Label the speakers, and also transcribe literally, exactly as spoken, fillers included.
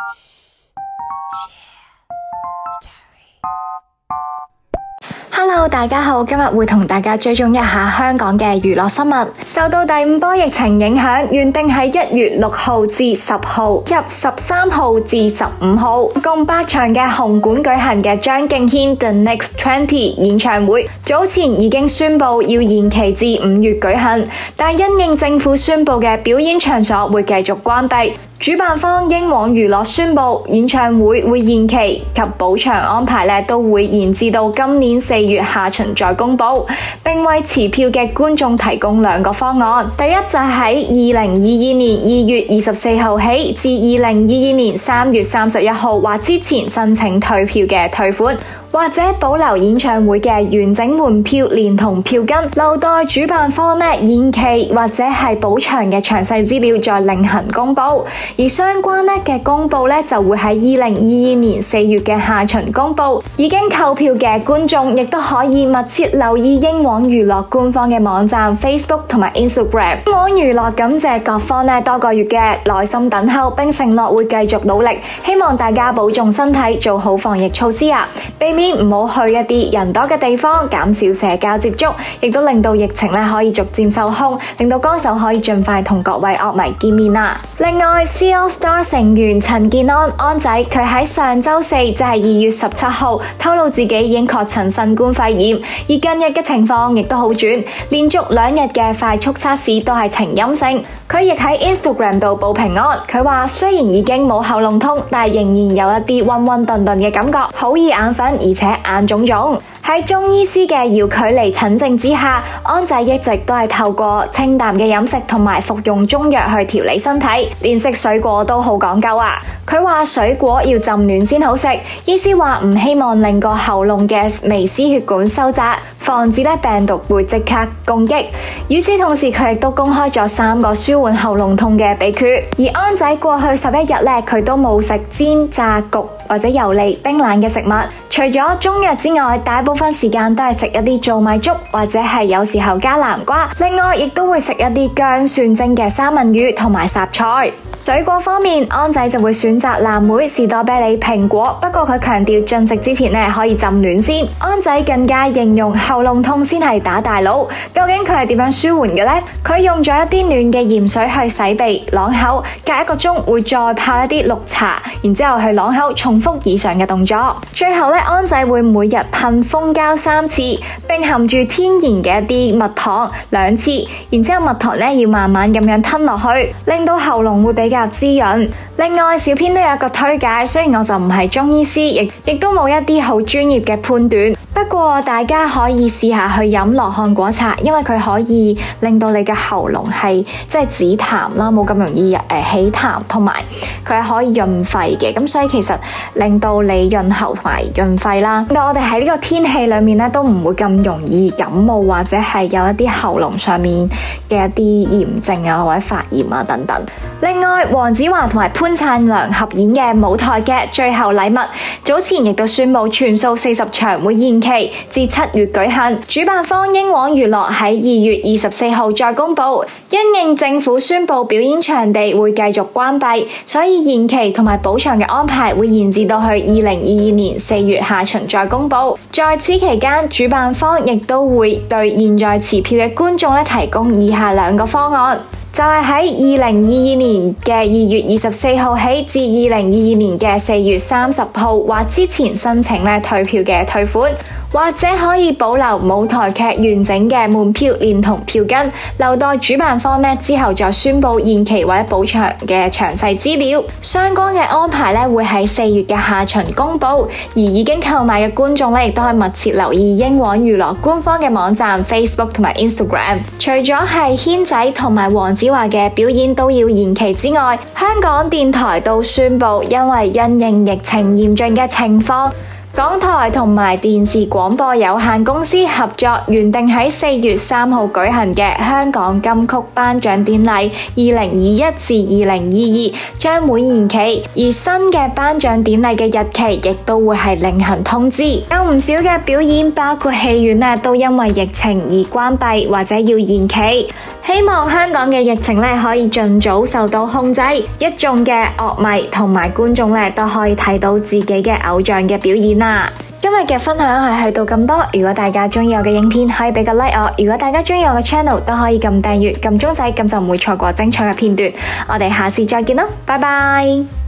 Speaker 1: Hello， 大家好，今日會同大家追蹤一下香港嘅娛樂新聞。受到第五波疫情影響，原定喺一月六號至十號及十三號至十五號共八場嘅紅館舉行嘅張敬軒 The Next Twenty 演唱會，早前已經宣布要延期至五月舉行，但因應政府宣布嘅表演場所會繼續關閉。主辦方英皇娛樂宣布演唱會會延期及補場安排咧都會延至到今年四月下旬再公布，並為持票嘅觀眾提供兩個方案。第一就係喺二零二二年二月二十四號起至二零二二年三月三十一號或之前申請退票嘅退款，或者保留演唱會嘅完整門票連同票根，留待主辦方咧延期或者係補場嘅詳細資料再另行公布。而相關咧嘅公布咧就會喺二零二二年四月嘅下旬公布。已經購票嘅觀眾亦都可以密切留意英皇娛樂官方嘅網站 Facebook 同埋 Instagram。英皇娛樂感謝各方咧多個月嘅耐心等候，並承諾會繼續努力，希望大家保重身體，做好防疫措施啊，避免唔好去一啲人多嘅地方，減少社交接觸，亦都令到疫情咧可以逐漸受控，令到歌手可以盡快同各位樂迷見面啦。另外 C AllStar 成員陳健安安仔，佢喺上周四即係二月十七號透露自己已經確診新冠肺炎，而近日嘅情況亦都好轉，連續兩日嘅快速測試都係呈陰性。佢亦喺 Instagram 度報平安，佢話雖然已經冇喉嚨痛，但係仍然有一啲暈暈頓頓嘅感覺，好易眼瞓，而且眼腫腫。喺中醫師嘅遙距離診症之下，安仔一直都係透過清淡嘅飲食同埋服用中藥去調理身體，連食水果都好講究啊。佢話水果要浸暖先好食，醫師話唔希望令個喉嚨嘅微絲血管收窄，防止病毒會即刻攻擊。與此同時，佢亦都公開咗三個舒緩喉嚨痛嘅秘訣。而安仔過去十一日咧，佢都冇食煎、炸、焗或者油膩、冰冷嘅食物。除咗中藥之外，大部分時間都係食一啲糙米粥，或者係有時候加南瓜。另外，亦都會食一啲薑蒜蒸嘅三文魚同埋雜菜。水果方面，安仔就會選擇藍莓、士多啤梨、蘋果，不過佢強調進食之前咧可以浸暖先。安仔更加形容喉嚨痛先係打大佬。究竟佢係點樣舒緩嘅呢？佢用咗一啲暖嘅鹽水去洗鼻、啷口，隔一個鐘會再泡一啲綠茶，然之後去啷口，重複以上嘅動作。最後咧，安仔會每日噴蜂膠三次，並含住天然嘅一啲蜜糖兩次，然之後蜜糖咧要慢慢咁樣吞落去，令到喉嚨會比較滋潤。另外，小編都有一個推介，雖然我就唔係中醫師，亦亦都冇一啲好專業嘅判斷，不過大家可以試下去飲羅漢果茶，因為佢可以令到你嘅喉嚨係即係止痰啦，冇咁容易誒、呃、起痰，同埋佢係可以潤肺嘅，咁所以其實令到你潤喉同埋潤肺啦。但我哋喺呢個天氣裏面咧，都唔會咁容易感冒或者係有一啲喉嚨上面嘅一啲炎症啊或者發炎啊等等。另外，黃子華同埋潘燦良合演嘅舞台劇《最後禮物》，早前亦都宣布全數四十場會延期至七月舉行。主辦方英皇娛樂喺二月二十四號再公布，因應政府宣布表演場地會繼續關閉，所以延期同埋補場嘅安排會延至到去二零二二年四月下旬再公布。在此期間，主辦方亦都會對現在持票嘅觀眾咧提供以下兩個方案。就係喺二零二二年嘅二月二十四號起至二零二二年嘅四月三十號或之前申請咧退票嘅退款，或者可以保留舞台劇完整嘅門票連同票根，留待主辦方咧之後再宣布延期或者補場嘅詳細資料。相關嘅安排咧會喺四月嘅下旬公布，而已經購買嘅觀眾咧亦都可以密切留意英皇娛樂官方嘅網站 Facebook 同埋 Instagram。除咗係軒仔同埋黃子華嘅表演都要延期之外，香港電台都宣布因為因應疫情嚴峻嘅情況， 港台同埋電視廣播有限公司合作，原定喺四月三號舉行嘅香港金曲頒獎典禮二零二一至二零二二將會延期，而新嘅頒獎典禮嘅日期亦都會係另行通知。有唔少嘅表演，包括戲院咧，都因為疫情而關閉或者要延期。希望香港嘅疫情咧可以盡早受到控制，一眾嘅樂迷同埋觀眾咧都可以睇到自己嘅偶像嘅表演啦。今日嘅分享係去到咁多，如果大家中意我嘅影片，可以俾個 like 我。如果大家中意我嘅 channel， 都可以撳訂閱、撳鐘仔，咁就唔會錯過精彩嘅片段。我哋下次再見啦，拜拜。